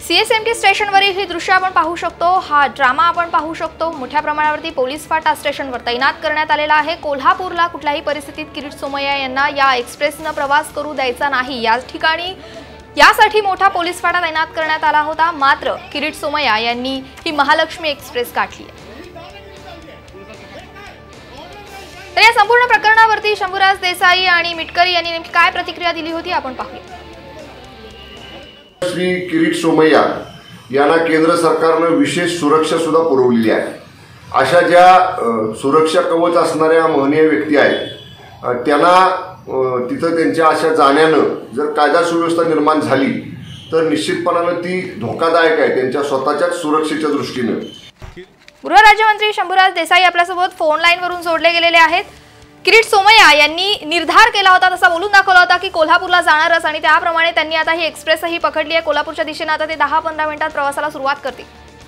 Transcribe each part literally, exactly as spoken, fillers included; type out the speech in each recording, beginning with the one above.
CSMT स्टेशनवरील ही दृश्य आपण पाहू शकतो। हा ड्रामा आपण पाहू शकतो। मोठ्या प्रमाणावरती पोलीस फाटा स्टेशनवर तैनात करण्यात आलेला आहे। कोल्हापूरला कुठल्याही परिस्थितीत किरीट सोमय्या यांना या एक्सप्रेसने प्रवास करू द्यायचा नाही, या ठिकाणी यासाठी मोठा पोलीस फाटा तैनात करण्यात आला होता। मात्र किरीट सोमय्या यांनी ही महालक्ष्मी एक्सप्रेस गाठली आहे। तर या संपूर्ण प्रकरणावरती शंभूराज देसाई आणि मिटकरी यांनी नेमकी काय प्रतिक्रिया दिली होती आपण पाहूया। श्री किरीट सोमय्या यांना केंद्र सरकारने विशेष सुरक्षा सुद्धा पुरवलेली आहे। अशा ज्या सुरक्षा कवच असणाऱ्या महनीय व्यक्ती आहेत त्यांना तिथं त्यांच्या अशा जाण्यानं जर कायदा सुव्यवस्था निर्माण झाली तर निश्चितपणाने ती धोकादायक आहे त्यांच्या स्वतःच्याच सुरक्षेच्या दृष्टीने। गृह राज्यमंत्री शंभूराज देसाई आपल्यासोबत फोन लाईन वरून जोडले गेलेले आहेत। किरीट सोमय्या यांनी निर्धार केला होता, तसा बोलून दाखवला होता की कोल्हापूरला जाणारच आणि त्याप्रमाणे त्यांनी आता ही एक्सप्रेसही पकडली आहे। कोल्हापूरच्या दिशेने आता ते दहा पंधरा मिनिटात प्रवासाला सुरुवात करतील।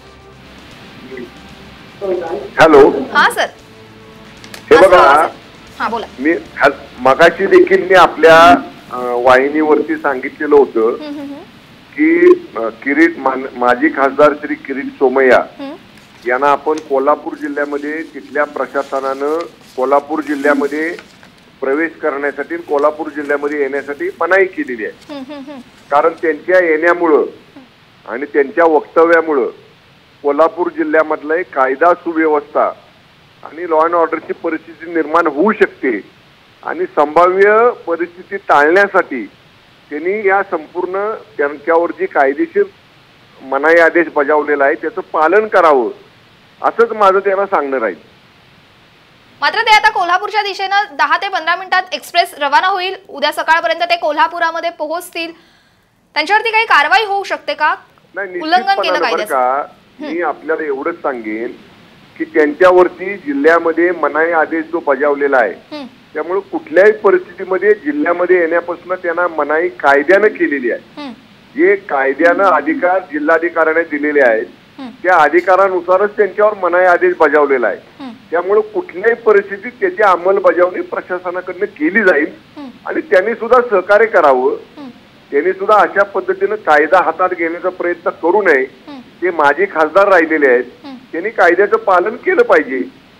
हॅलो, हां सर, हे बघा, हां बोला। मी मगाशी देखील मी आपल्या वाहिनीवरती सांगितलेलं होतं की किरीट माजी खासदार श्री किरीट सोमय्या यांना आपण कोल्हापूर जिल्ह्यामध्ये तिथल्या प्रशासनानं कोल्हापूर जिल्ह्यामध्ये प्रवेश करण्यासाठी कोल्हापूर जिल्ह्यामध्ये येण्यासाठी मनाई केलेली आहे। कारण त्यांच्या येण्यामुळं आणि त्यांच्या वक्तव्यामुळं कोल्हापूर जिल्ह्यामधलं कायदा सुव्यवस्था आणि लॉ अँड ऑर्डरची परिस्थिती निर्माण होऊ शकते आणि संभाव्य परिस्थिती टाळण्यासाठी त्यांनी या संपूर्ण त्यांच्यावर जी कायदेशीर मनाई आदेश बजावलेला आहे त्याचं पालन करावं असंच माझं त्यांना सांगणं राहील। मात्र ते आता कोल्हापूरच्या दिशेनं दहा ते पंधरा मिनिटात एक्सप्रेस रवाना होईल। उद्या सकाळपर्यंत ते कोल्हापुरामध्ये पोहोचतील। त्यांच्यावरती काही कारवाई होऊ शकते का? उल्लंघन केलं कायद्याचं? मी आपल्याला एवढंच सांगेन की त्यांच्यावरती जिल्ह्यामध्ये मनाई आदेश जो बजावलेला आहे त्यामुळे कुठल्याही परिस्थितीमध्ये जिल्ह्यामध्ये येण्यापासून त्यांना मनाई कायद्यानं केलेली आहे। जे कायद्यानं अधिकार जिल्हाधिकाऱ्याने दिलेले आहेत त्या अधिकारानुसारच त्यांच्यावर मनाई आदेश बजावलेला आहे। त्यामुळे कुठल्याही परिस्थितीत त्याची अंमलबजावणी प्रशासनाकडून केली जाईल आणि त्यांनी सुद्धा सहकार्य करावं। त्यांनी सुद्धा अशा पद्धतीने कायदा हातात घेण्याचा प्रयत्न करू नये। ते माजी खासदार राहिलेले आहेत, त्यांनी कायद्याचं पालन केलं पाहिजे।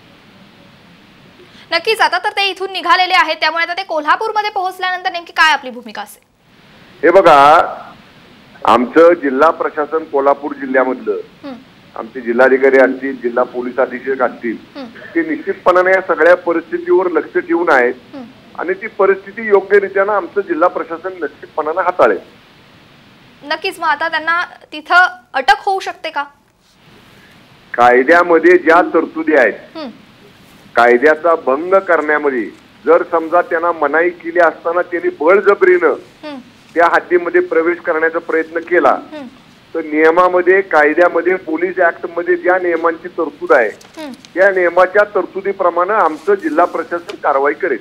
नक्कीच, आता तर ते इथून निघालेले आहेत, त्यामुळे आता ते कोल्हापूरमध्ये पोहोचल्यानंतर नेमकी काय आपली भूमिका असेल? हे बघा, आमचं जिल्हा प्रशासन कोल्हापूर जिल्ह्यामधलं आमचे जिल्हाधिकारी असतील, जिल्हा पोलीस अधीक्षक असतील, ते निश्चितपणाने या सगळ्या परिस्थितीवर लक्ष ठेवून आहेत आणि ती परिस्थिती योग्यरित्यानं आमचं जिल्हा प्रशासन निश्चितपणाने हाताळेल। नक्कीच, मग आता त्यांना तिथं अटक होऊ शकते का? कायद्यामध्ये ज्या तरतुदी आहेत कायद्याचा भंग करण्यामध्ये जर समजा त्यांना मनाई केली असताना त्यांनी बळजबरीनं त्या हद्दीमध्ये प्रवेश करण्याचा प्रयत्न केला तर नियमामध्ये कायद्यामध्ये पोलीस ऍक्ट मध्ये ज्या नियमांची तरतूद आहे त्या नियमाच्या तरतुदीप्रमाणे आमचं जिल्हा प्रशासन कारवाई करेल।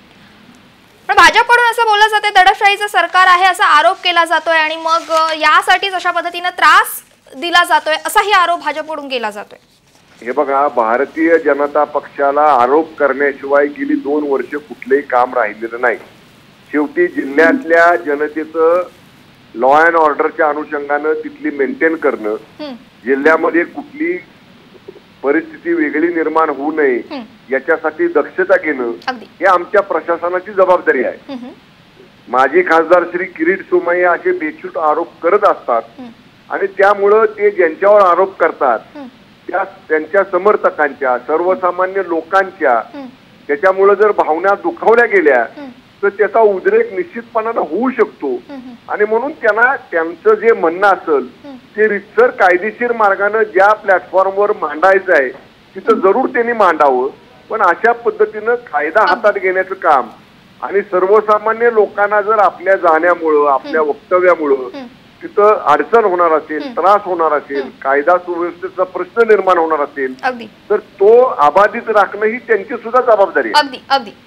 पण भाजपकडून असं बोललं जाते दडपशाहीचं सरकार आहे असा आरोप केला जातोय आणि मग यासाठीच अशा पद्धतीने त्रास दिला जातोय असाही आरोप भाजपकडून केला जातोय। हे बघा, भारतीय जनता पक्षाला आरोप करण्याशिवाय गेली दोन वर्ष कुठलेही काम राहिलेलं नाही। शेवटी जिल्ह्यातल्या जनतेचं लॉ अँड ऑर्डरच्या अनुषंगानं तिथली मेंटेन करणं, जिल्ह्यामध्ये कुठली परिस्थिती वेगळी निर्माण होऊ नये याच्यासाठी दक्षता घेणं हे आमच्या प्रशासनाची जबाबदारी आहे। माजी खासदार श्री किरीट सोमय्या असे बेछूट आरोप करत असतात आणि त्यामुळं ते ज्यांच्यावर आरोप करतात त्या त्यांच्या समर्थकांच्या सर्वसामान्य लोकांच्या त्याच्यामुळे जर भावना दुखावल्या गेल्या तर त्याचा उद्रेक निश्चितपणाने होऊ शकतो आणि म्हणून त्यांना त्यांचं जे म्हणणं असेल ते रितसर कायदेशीर मार्गाने ज्या प्लॅटफॉर्मवर मांडायचं आहे तिथं जरूर त्यांनी मांडावं। पण अशा पद्धतीनं कायदा हातात घेण्याचं काम आणि सर्वसामान्य लोकांना जर आपल्या जाण्यामुळं आपल्या वक्तव्यामुळं तिथं अडचण होणार असेल, त्रास होणार असेल, कायदा सुव्यवस्थेचा प्रश्न निर्माण होणार असेल तर तो अबाधित राखणं ही त्यांची सुद्धा जबाबदारी आहे। अगदी अगदी